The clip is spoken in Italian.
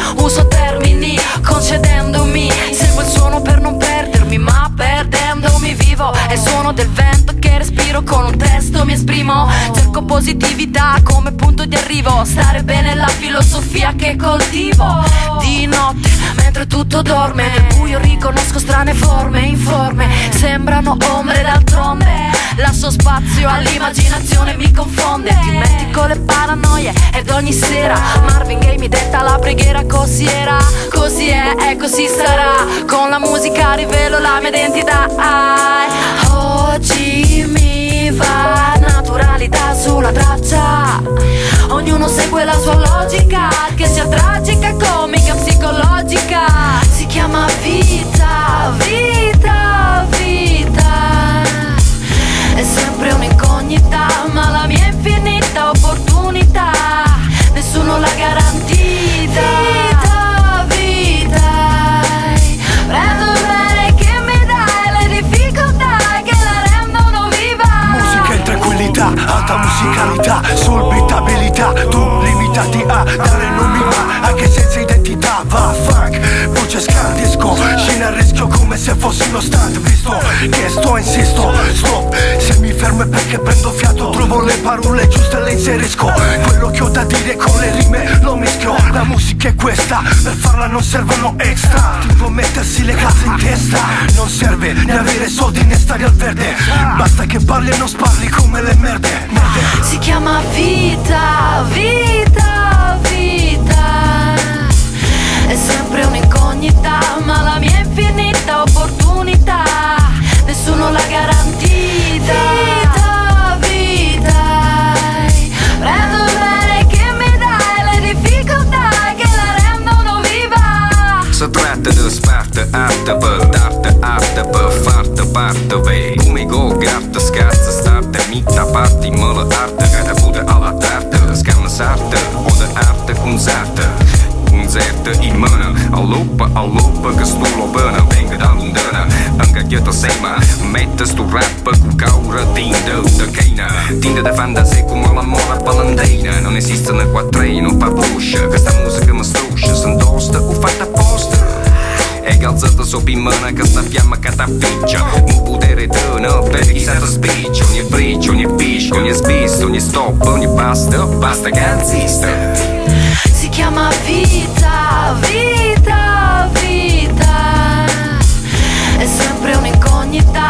uso termini concedendomi, seguo il suono per non perdermi, ma perdendomi vivo. È il suono del vento che respiro, con un testo mi esprimo. Cerco positività come punto di arrivo, stare bene è la filosofia che coltivo. Di notte mentre tutto dorme, nel buio riconosco strane forme, informe, sembrano ombre d'altronde. Lascio spazio all'immaginazione, mi confonde, dimentico le paranoie ed ogni sera Marvin Gaye mi detta la preghiera. Così era, così è e così sarà. Con la musica rivelo la mia identità. Oggi mi va naturalità sulla traccia, ognuno segue la sua logica, che sia tragica, comica, psicologica. Si chiama vita, vita, vita. È sempre un'incognita, ma la mia infinita opportunità nessuno l'ha garantita. Vita, vita, prendo il bene che mi dai, le difficoltà che la rendono viva. Musica in tranquillità, alta musicalità, solvitabilità, tu limitati a dare nomi ma anche senza identità. Va funk, voce scandisco, scena a rischio come se fossi uno stunt, visto che sto insisto, stop. Se mi fermo è perché prendo fiato, trovo le parole giuste e le inserisco. Quello che ho da dire con le rime lo mischio. La musica è questa, per farla non servono extra. Tipo mettersi le case in testa, non serve né avere soldi né stare al verde, basta che parli e non sparli come le merde. Si chiama vita, vita, vita. È sempre un'incognita, ma la mia infinita opportunità nessuno l'ha garantita. Vita, vita, prendo il bene che mi dai, le difficoltà che la rendono viva. Se tratta di sparte arte per darti arte per farti parte. Vei come go garte scazza starte mitta parti me la arte che pure alla tarde scanna sarte o de arte concerte. Concerte in mână, allopă că stulă bână, venga da lundână. Încă ghiătă sema, mettes tu rapă cu caură tindă de căină. Tindă de fantasie cum la mora palandeină. Non esistono quattrini, non fa voce, questa musica mi struscia, sunt tosta o fatta apposta. E calzata sopra in mano che sta fiamma che t'afficcia. Un potere tănă, per chi sa te spiccia. Ogni briccio, ogni piscio, ogni sbisto, ogni stop, ogni basta, basta che insiste. Si chiama vita, vita, vita. È sempre un'incognita,